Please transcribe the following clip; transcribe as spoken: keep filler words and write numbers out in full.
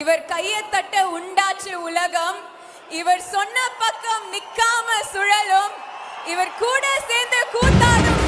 இவர் கையை தட்ட உண்டாச்சு உலகம். இவர் சொன்ன பக்கம் நிக்காம சுழலும். இவர் கூட சேர்ந்து கூத்தாடும்